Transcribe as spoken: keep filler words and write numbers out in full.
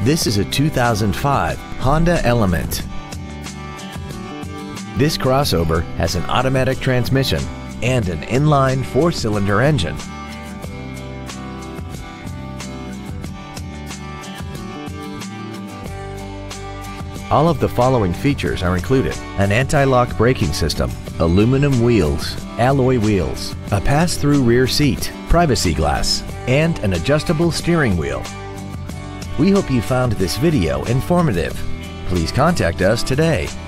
This is a two thousand five Honda Element. This crossover has an automatic transmission and an inline four-cylinder engine. All of the following features are included: an anti-lock braking system, aluminum wheels, alloy wheels, a pass-through rear seat, privacy glass, and an adjustable steering wheel. We hope you found this video informative. Please contact us today.